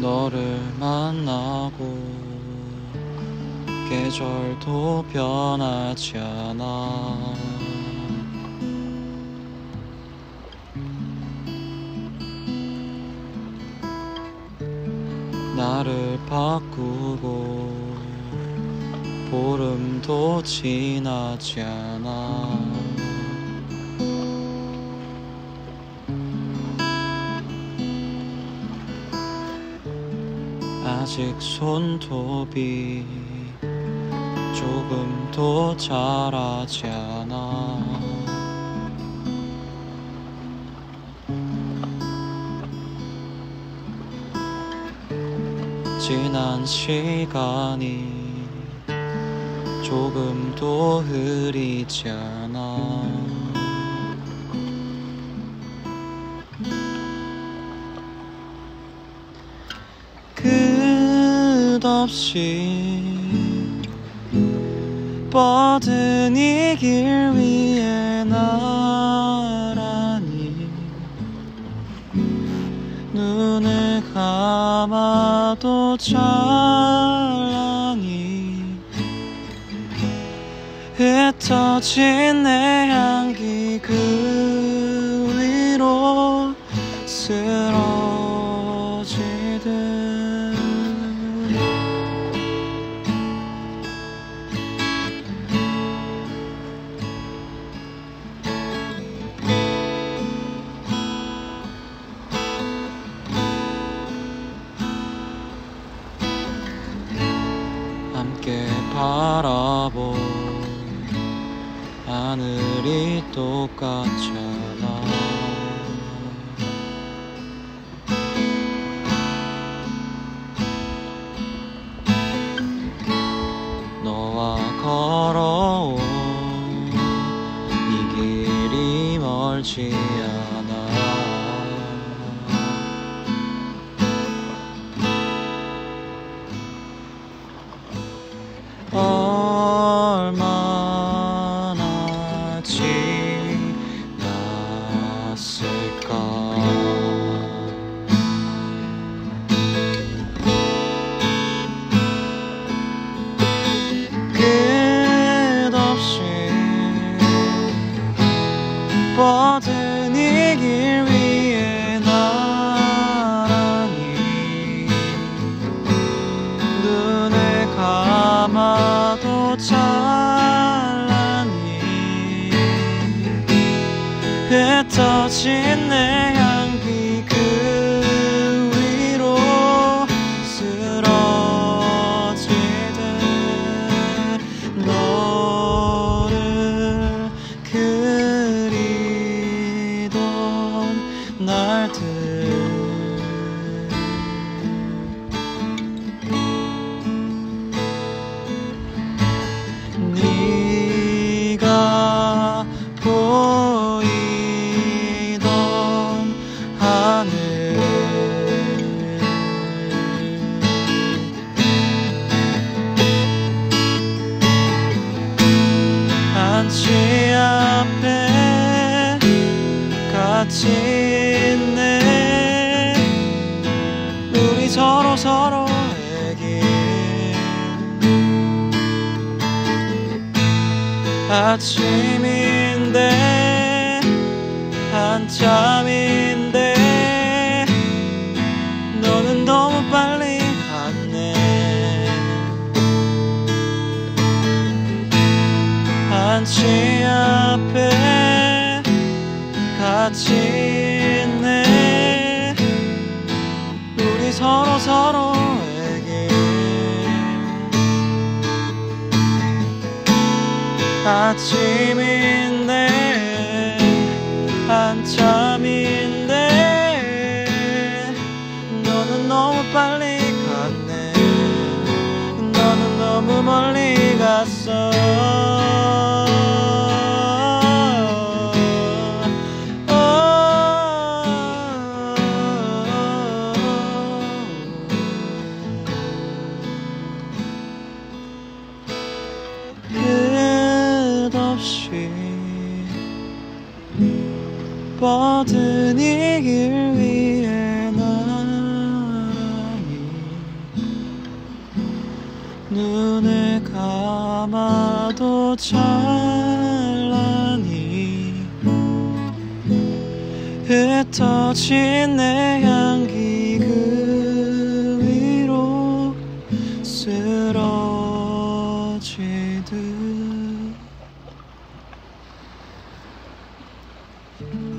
너를 만나고 계절도 변하지 않아. 나를 바꾸고 보름도 지나지 않아. 아직 손톱이 조금도 자라지 않아. 지난 시간이 조금도 흐리지 않아. 끝없이 뻗은 이 길 위에 나란히 눈을 감아도 찬란히 흩어진 내 향기 그 위로 쓰러지듯. 함께 바라본 하늘이 똑같잖아. 너와 걸어온 이 길이 멀지 않아. 얼마나 지났을까. 끝없이 뻗은 이 길 위에 나란히 눈을 감아도 찬란히 흩어진 내 향기 그 위로 쓰러지듯. 너를 그리던 날들 네가 보이던 하늘 한치 앞에 같이 있네. 우리 서로에게 아침인데 한참인데 너는 너무 빨리 갔네. 한치 앞에 같이 있네. 우리 서로에게 아침인데 한참인데 너는 너무 빨리 갔네. 너는 너무 멀리 갔어. 끝없이 뻗은 이 길 위에 나란히 눈을 감아도 찬란히 흩어진 내 향기 그 위로 쓰러지듯